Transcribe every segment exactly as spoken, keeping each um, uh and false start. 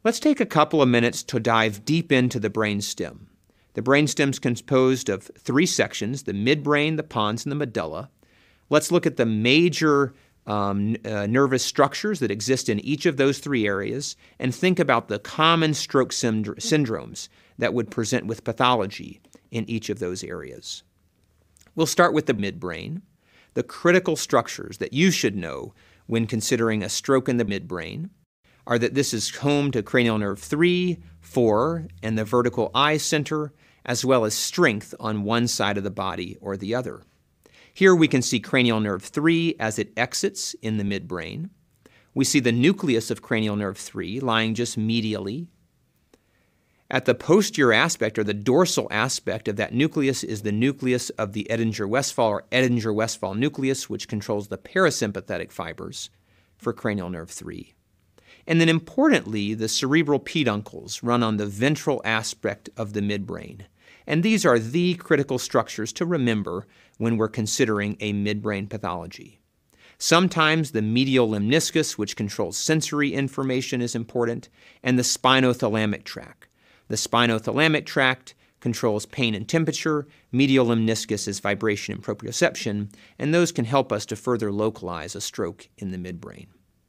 Let's take a couple of minutes to dive deep into the brainstem. The brainstem is composed of three sections, the midbrain, the pons, and the medulla. Let's look at the major um, uh, nervous structures that exist in each of those three areas and think about the common stroke syndr- syndromes that would present with pathology in each of those areas. We'll start with the midbrain. The critical structures that you should know when considering a stroke in the midbrain are that this is home to cranial nerve three, four, and the vertical eye center, as well as strength on one side of the body or the other. Here we can see cranial nerve three as it exits in the midbrain. We see the nucleus of cranial nerve three lying just medially. At the posterior aspect, or the dorsal aspect of that nucleus, is the nucleus of the Edinger-Westphal or Edinger-Westphal nucleus, which controls the parasympathetic fibers for cranial nerve three. And then importantly, the cerebral peduncles run on the ventral aspect of the midbrain. And these are the critical structures to remember when we're considering a midbrain pathology. Sometimes the medial lemniscus, which controls sensory information, is important, and the spinothalamic tract. The spinothalamic tract controls pain and temperature, medial lemniscus is vibration and proprioception, and those can help us to further localize a stroke in the midbrain.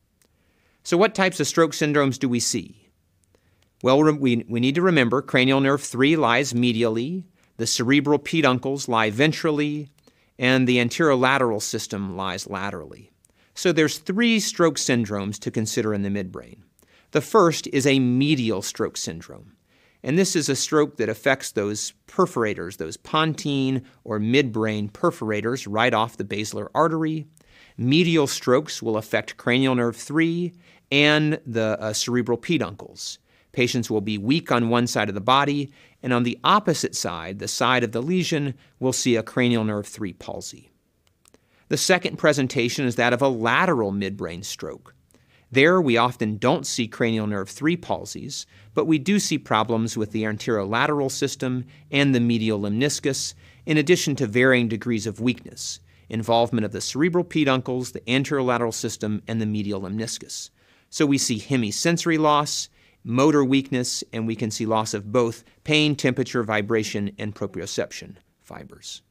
So what types of stroke syndromes do we see? Well, we, we need to remember cranial nerve three lies medially, the cerebral peduncles lie ventrally, and the anterolateral system lies laterally. So there's three stroke syndromes to consider in the midbrain. The first is a medial stroke syndrome. And this is a stroke that affects those perforators, those pontine or midbrain perforators right off the basilar artery. Medial strokes will affect cranial nerve three and the uh, cerebral peduncles. Patients will be weak on one side of the body, and on the opposite side, the side of the lesion, we'll see a cranial nerve three palsy. The second presentation is that of a lateral midbrain stroke. There, we often don't see cranial nerve three palsies, but we do see problems with the anterolateral system and the medial lemniscus, in addition to varying degrees of weakness, involvement of the cerebral peduncles, the anterolateral system, and the medial lemniscus. So we see hemisensory loss, motor weakness, and we can see loss of both pain, temperature, vibration, and proprioception fibers.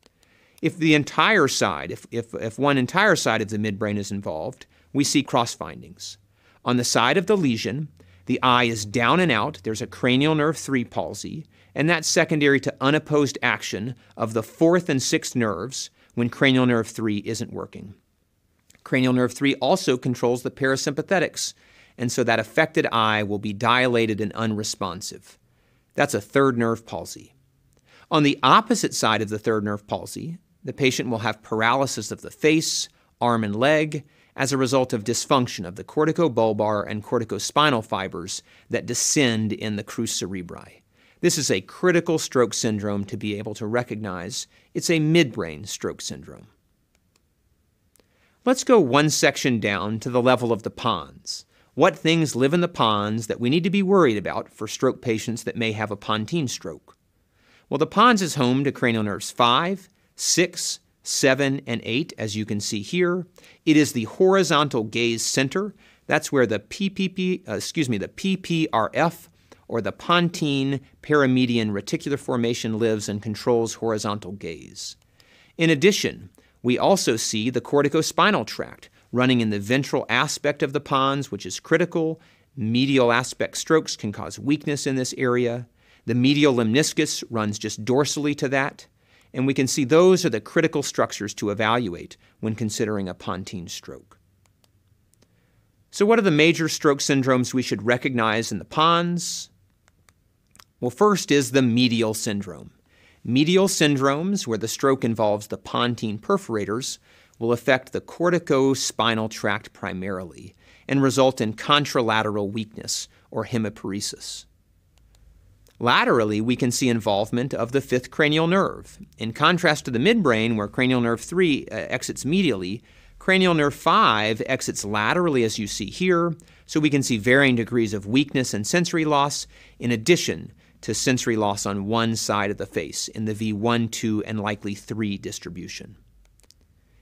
If the entire side, if, if, if one entire side of the midbrain is involved, we see cross findings. On the side of the lesion, the eye is down and out. There's a cranial nerve three palsy, and that's secondary to unopposed action of the fourth and sixth nerves when cranial nerve three isn't working. Cranial nerve three also controls the parasympathetics, and so that affected eye will be dilated and unresponsive. That's a third nerve palsy. On the opposite side of the third nerve palsy, the patient will have paralysis of the face, arm, and leg as a result of dysfunction of the corticobulbar and corticospinal fibers that descend in the crus cerebri. This is a critical stroke syndrome to be able to recognize. It's a midbrain stroke syndrome. Let's go one section down to the level of the pons. What things live in the pons that we need to be worried about for stroke patients that may have a Pontine stroke? Well, the pons is home to cranial nerves five, six, seven, and eight, as you can see here. It is the horizontal gaze center. That's where the P P P, uh, excuse me, the P P R F, or the Pontine paramedian reticular formation, lives and controls horizontal gaze. In addition, we also see the corticospinal tract running in the ventral aspect of the pons, which is critical. Medial aspect strokes can cause weakness in this area. The medial lemniscus runs just dorsally to that. And we can see those are the critical structures to evaluate when considering a Pontine stroke. So what are the major stroke syndromes we should recognize in the pons? Well, first is the medial syndrome. Medial syndromes, where the stroke involves the Pontine perforators, will affect the corticospinal tract primarily and result in contralateral weakness or hemiparesis. Laterally, we can see involvement of the fifth cranial nerve. In contrast to the midbrain, where cranial nerve three uh, exits medially, cranial nerve five exits laterally, as you see here, so we can see varying degrees of weakness and sensory loss, in addition to sensory loss on one side of the face in the V one, two, and likely three distribution.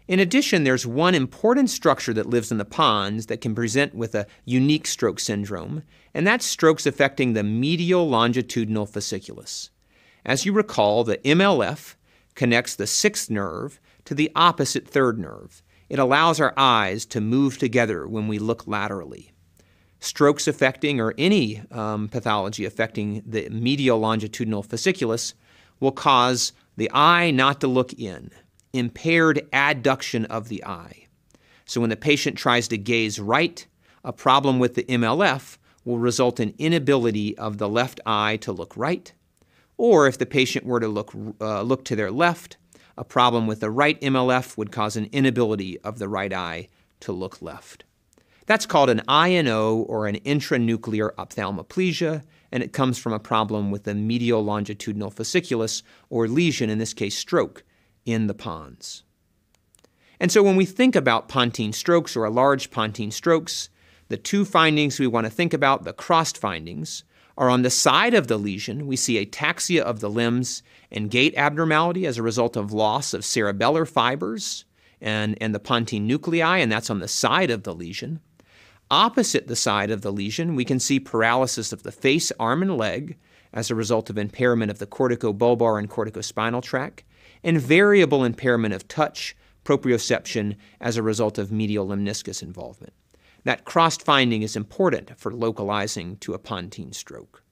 In addition, there's one important structure that lives in the pons that can present with a unique stroke syndrome, and that's strokes affecting the medial longitudinal fasciculus. As you recall, the M L F connects the sixth nerve to the opposite third nerve. It allows our eyes to move together when we look laterally. Strokes affecting or any um, pathology affecting the medial longitudinal fasciculus will cause the eye not to look in, impaired adduction of the eye. So when the patient tries to gaze right, a problem with the M L F will result in inability of the left eye to look right, or if the patient were to look, uh, look to their left, a problem with the right M L F would cause an inability of the right eye to look left. That's called an I N O or an intranuclear ophthalmoplegia, and it comes from a problem with the medial longitudinal fasciculus or lesion, in this case stroke, in the pons. And so when we think about Pontine strokes or a large Pontine strokes, the two findings we want to think about, the crossed findings, are on the side of the lesion. We see ataxia of the limbs and gait abnormality as a result of loss of cerebellar fibers and, and the Pontine nuclei, and that's on the side of the lesion. Opposite the side of the lesion, we can see paralysis of the face, arm, and leg as a result of impairment of the corticobulbar and corticospinal tract, and variable impairment of touch, proprioception as a result of medial lemniscus involvement. That crossed finding is important for localizing to a Pontine stroke.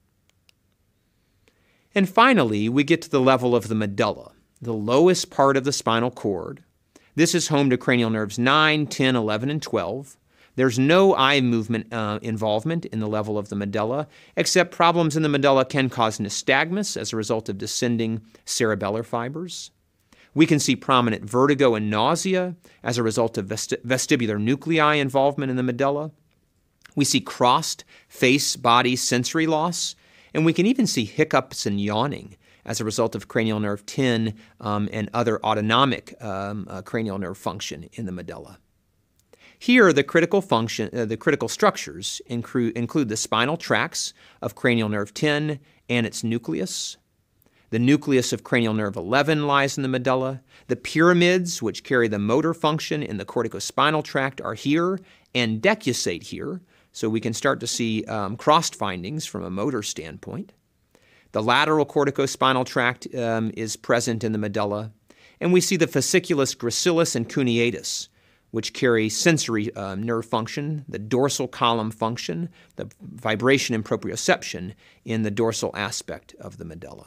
And finally, we get to the level of the medulla, the lowest part of the spinal cord. This is home to cranial nerves nine, ten, eleven, and twelve. There's no eye movement uh, involvement in the level of the medulla, except problems in the medulla can cause nystagmus as a result of descending cerebellar fibers. We can see prominent vertigo and nausea as a result of vesti vestibular nuclei involvement in the medulla. We see crossed face-body sensory loss, and we can even see hiccups and yawning as a result of cranial nerve ten um, and other autonomic um, uh, cranial nerve function in the medulla. Here, the critical function, uh, the critical structures include, include the spinal tracts of cranial nerve ten and its nucleus. The nucleus of cranial nerve eleven lies in the medulla. The pyramids, which carry the motor function in the corticospinal tract, are here and decusate here, so we can start to see um, crossed findings from a motor standpoint. The lateral corticospinal tract um, is present in the medulla, and we see the fasciculus gracilis and cuneatus, which carry sensory uh, nerve function, the dorsal column function, the vibration and proprioception in the dorsal aspect of the medulla.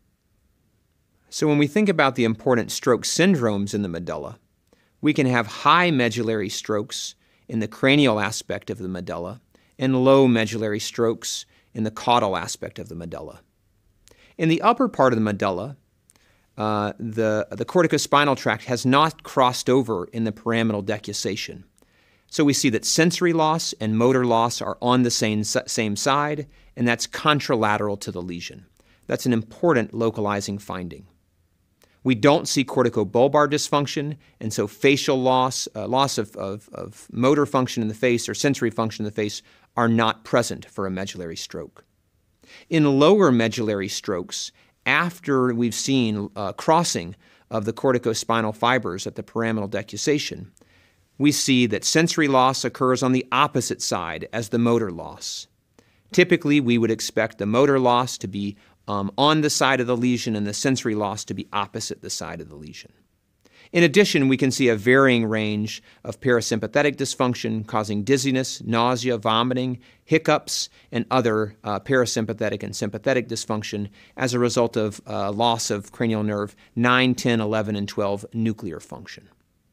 So when we think about the important stroke syndromes in the medulla, we can have high medullary strokes in the cranial aspect of the medulla and low medullary strokes in the caudal aspect of the medulla. In the upper part of the medulla, uh, the, the corticospinal tract has not crossed over in the pyramidal decusation. So we see that sensory loss and motor loss are on the same, same side, and that's contralateral to the lesion. That's an important localizing finding. We don't see corticobulbar dysfunction, and so facial loss, uh, loss of, of, of motor function in the face or sensory function in the face are not present for a medullary stroke. In lower medullary strokes, after we've seen uh, crossing of the corticospinal fibers at the pyramidal decusation, we see that sensory loss occurs on the opposite side as the motor loss. Typically, we would expect the motor loss to be Um, on the side of the lesion and the sensory loss to be opposite the side of the lesion. In addition, we can see a varying range of parasympathetic dysfunction causing dizziness, nausea, vomiting, hiccups, and other uh, parasympathetic and sympathetic dysfunction as a result of uh, loss of cranial nerve nine, ten, eleven, and twelve nuclear function.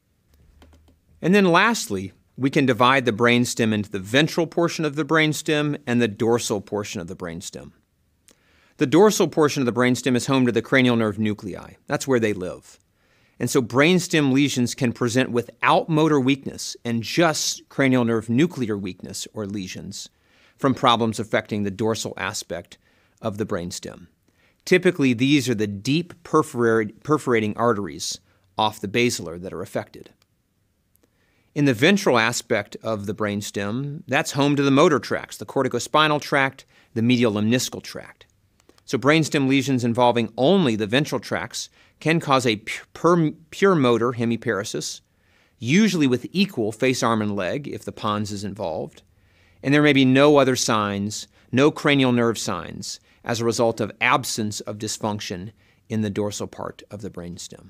And then lastly, we can divide the brainstem into the ventral portion of the brainstem and the dorsal portion of the brainstem. The dorsal portion of the brainstem is home to the cranial nerve nuclei. That's where they live. And so brainstem lesions can present without motor weakness and just cranial nerve nuclear weakness or lesions from problems affecting the dorsal aspect of the brainstem. Typically, these are the deep perforating arteries off the basilar that are affected. In the ventral aspect of the brainstem, that's home to the motor tracts, the corticospinal tract, the medial lemniscal tract. So brainstem lesions involving only the ventral tracts can cause a pure, pure motor hemiparesis, usually with equal face, arm, and leg if the pons is involved, and there may be no other signs, no cranial nerve signs, as a result of absence of dysfunction in the dorsal part of the brainstem.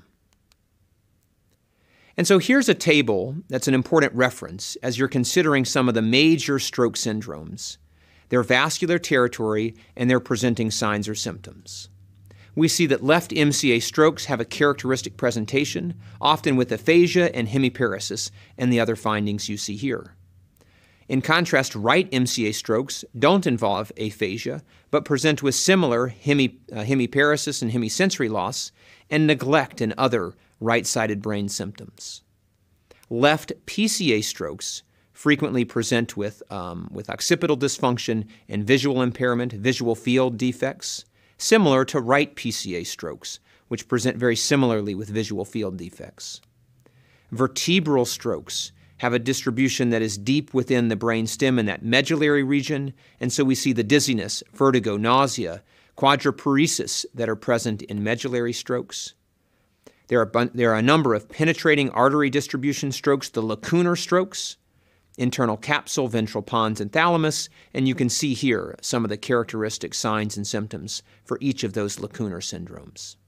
And so here's a table that's an important reference as you're considering some of the major stroke syndromes, their vascular territory, and their presenting signs or symptoms. We see that left M C A strokes have a characteristic presentation, often with aphasia and hemiparesis, and the other findings you see here. In contrast, right M C A strokes don't involve aphasia, but present with similar hemi, uh, hemiparesis and hemisensory loss, and neglect and other right-sided brain symptoms. Left P C A strokes frequently present with, um, with occipital dysfunction and visual impairment, visual field defects, similar to right P C A strokes, which present very similarly with visual field defects. Vertebral strokes have a distribution that is deep within the brainstem in that medullary region, and so we see the dizziness, vertigo, nausea, quadriparesis that are present in medullary strokes. There are, there are a number of penetrating artery distribution strokes, the lacunar strokes, internal capsule, ventral pons, and thalamus, and you can see here some of the characteristic signs and symptoms for each of those lacunar syndromes.